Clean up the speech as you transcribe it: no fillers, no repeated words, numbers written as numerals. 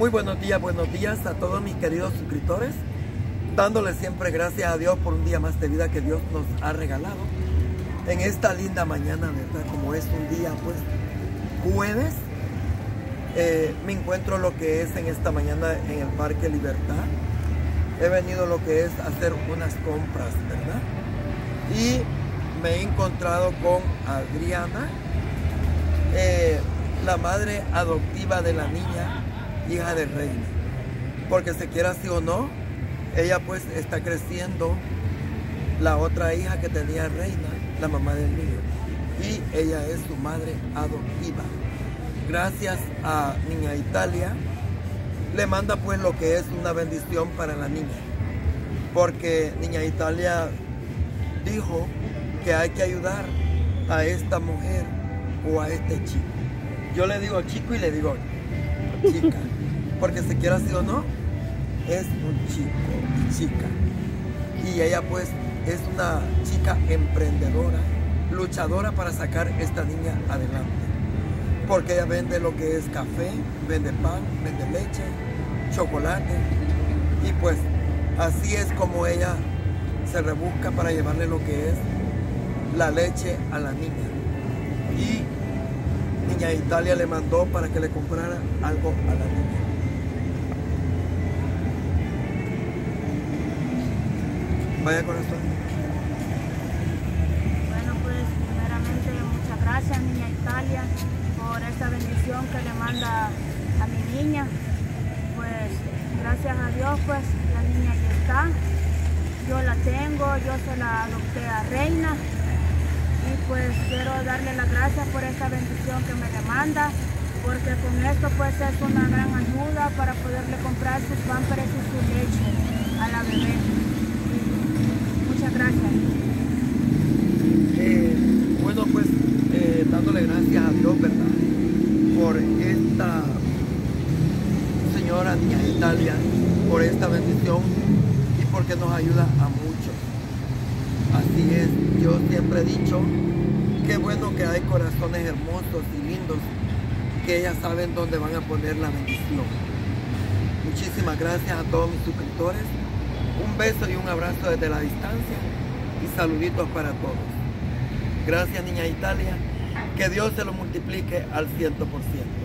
Muy buenos días a todos mis queridos suscriptores, dándole siempre gracias a Dios por un día más de vida que Dios nos ha regalado en esta linda mañana, ¿verdad? Como es un día pues jueves, me encuentro lo que es en esta mañana en el Parque Libertad. He venido lo que es a hacer unas compras, ¿verdad? Y me he encontrado con Adriana, la madre adoptiva de la niña, hija de Reina. Porque se quiera así o no, ella pues está creciendo la otra hija que tenía Reina, la mamá del niño. Y ella es su madre adoptiva. Gracias a Niña Italia, le manda pues lo que es una bendición para la niña. Porque Niña Italia dijo que hay que ayudar a esta mujer o a este chico. Yo le digo chico y le digo chica, porque se quiera así o no, es un chico y chica. Y ella pues es una chica emprendedora, luchadora para sacar esta niña adelante. Porque ella vende lo que es café, vende pan, vende leche, chocolate. Y pues así es como ella se rebusca para llevarle lo que es la leche a la niña. Y Niña Italia le mandó para que le comprara algo a la niña. Vaya corazón. Bueno, pues primeramente muchas gracias Niña Italia por esta bendición que le manda a mi niña. Pues gracias a Dios pues la niña ya está. Yo la tengo, yo se la adopté a Reina. Y pues quiero darle las gracias por esta bendición que me demanda, porque con esto pues es una gran ayuda para poderle comprar sus pampers y su leche a la bebé. Muchas gracias. Bueno pues dándole gracias a Dios, ¿verdad? Por esta señora Niña Italia, por esta bendición y porque nos ayuda a muchos. Así es, yo siempre he dicho, qué bueno que hay corazones hermosos y lindos que ellas saben dónde van a poner la bendición. Muchísimas gracias a todos mis suscriptores, un beso y un abrazo desde la distancia y saluditos para todos. Gracias Niña Italia, que Dios se lo multiplique al 100%.